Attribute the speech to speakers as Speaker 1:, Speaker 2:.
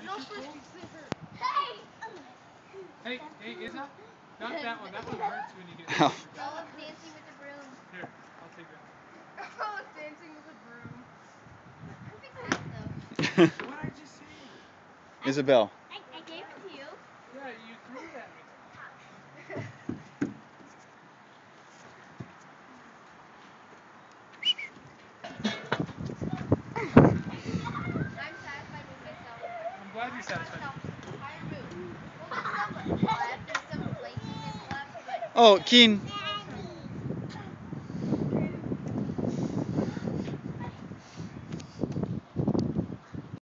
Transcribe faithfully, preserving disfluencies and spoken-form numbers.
Speaker 1: No first Hey, hey, Isa, not that one. That one hurts when you get.
Speaker 2: Oh.
Speaker 3: All of Dancing with the Broom.
Speaker 1: Here, I'll take that.
Speaker 3: All of Dancing with the Broom. Perfect hat though.
Speaker 1: What did I just say?
Speaker 2: Isabel.
Speaker 3: I, I gave it to you.
Speaker 1: Yeah, you threw it at me.
Speaker 3: I'm satisfied with myself.
Speaker 1: I'm glad you're satisfied.
Speaker 3: Higher move. Well, there's some left, there's some flankiness left, but
Speaker 2: Oh, Keen.